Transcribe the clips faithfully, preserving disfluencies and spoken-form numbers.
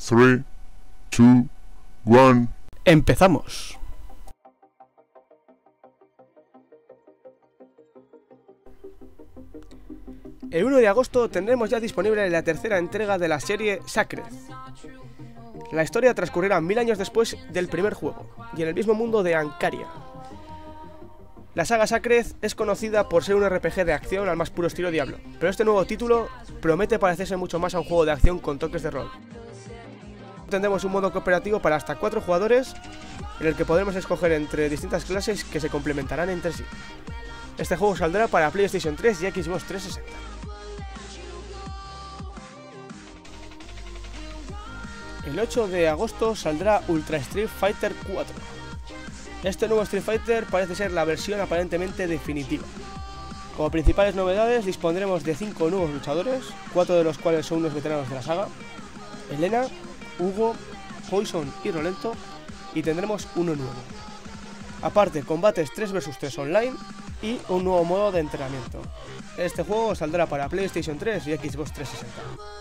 tres, dos, uno. ¡Empezamos! El uno de agosto tendremos ya disponible la tercera entrega de la serie Sacred. La historia transcurrirá mil años después del primer juego, y en el mismo mundo de Ancaria. La saga Sacred es conocida por ser un R P G de acción al más puro estilo Diablo, pero este nuevo título promete parecerse mucho más a un juego de acción con toques de rol. Tendremos un modo cooperativo para hasta cuatro jugadores, en el que podremos escoger entre distintas clases que se complementarán entre sí. Este juego saldrá para PlayStation tres y Xbox trescientos sesenta. El ocho de agosto saldrá Ultra Street Fighter cuatro. Este nuevo Street Fighter parece ser la versión aparentemente definitiva. Como principales novedades dispondremos de cinco nuevos luchadores, cuatro de los cuales son unos veteranos de la saga: Elena, Hugo, Poison y Rolento, y tendremos uno nuevo. Aparte, combates tres versus tres online y un nuevo modo de entrenamiento. Este juego saldrá para PlayStation tres y Xbox trescientos sesenta.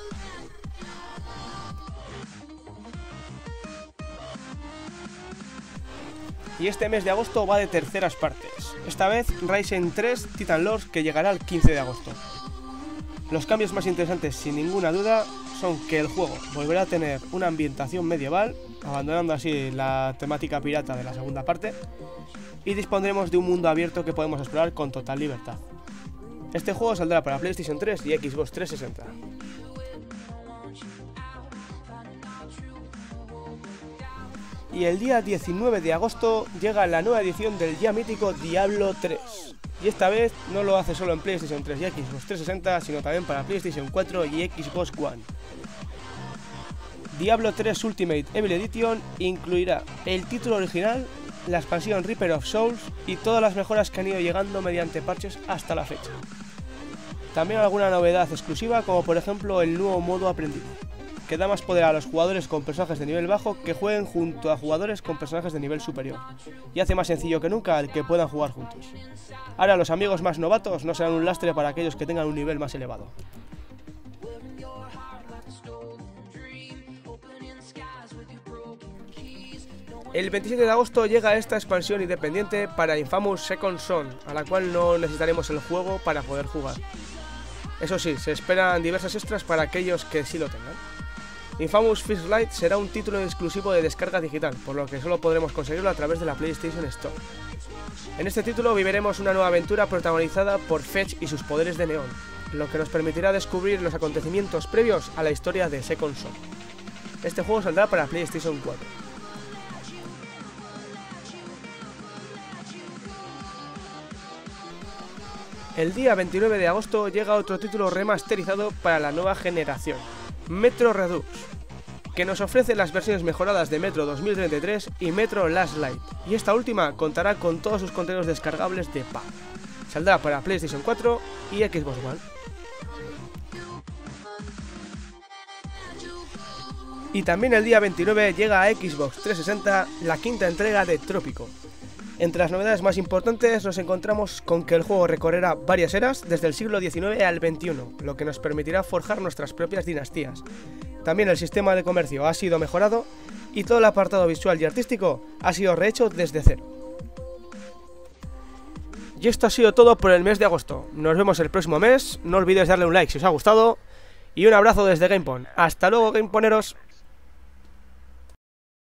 Y este mes de agosto va de terceras partes, esta vez Ryzen tres Titan Lords, que llegará el quince de agosto. Los cambios más interesantes, sin ninguna duda, son que el juego volverá a tener una ambientación medieval, abandonando así la temática pirata de la segunda parte, y dispondremos de un mundo abierto que podemos explorar con total libertad. Este juego saldrá para PlayStation tres y Xbox trescientos sesenta. Y el día diecinueve de agosto llega la nueva edición del ya mítico Diablo tres. Y esta vez no lo hace solo en PlayStation tres y Xbox trescientos sesenta, sino también para PlayStation cuatro y Xbox One. Diablo tres Ultimate Evil Edition incluirá el título original, la expansión Reaper of Souls y todas las mejoras que han ido llegando mediante parches hasta la fecha. También alguna novedad exclusiva, como por ejemplo el nuevo modo aprendiz, que da más poder a los jugadores con personajes de nivel bajo que jueguen junto a jugadores con personajes de nivel superior, y hace más sencillo que nunca el que puedan jugar juntos. Ahora los amigos más novatos no serán un lastre para aquellos que tengan un nivel más elevado. El veintisiete de agosto llega esta expansión independiente para Infamous Second Son, a la cual no necesitaremos el juego para poder jugar. Eso sí, se esperan diversas extras para aquellos que sí lo tengan. Infamous First Light será un título exclusivo de descarga digital, por lo que solo podremos conseguirlo a través de la PlayStation Store. En este título viviremos una nueva aventura protagonizada por Fetch y sus poderes de neón, lo que nos permitirá descubrir los acontecimientos previos a la historia de Second Son. Este juego saldrá para PlayStation cuatro. El día veintinueve de agosto llega otro título remasterizado para la nueva generación, Metro Redux, que nos ofrece las versiones mejoradas de Metro dos mil treinta y tres y Metro Last Light, y esta última contará con todos sus contenidos descargables de pago. Saldrá para PlayStation cuatro y Xbox One. Y también el día veintinueve llega a Xbox trescientos sesenta la quinta entrega de Trópico. Entre las novedades más importantes nos encontramos con que el juego recorrerá varias eras desde el siglo diecinueve al veintiuno, lo que nos permitirá forjar nuestras propias dinastías. También el sistema de comercio ha sido mejorado y todo el apartado visual y artístico ha sido rehecho desde cero. Y esto ha sido todo por el mes de agosto. Nos vemos el próximo mes, no olvides darle un like si os ha gustado y un abrazo desde GamePon. ¡Hasta luego, GamePoneros!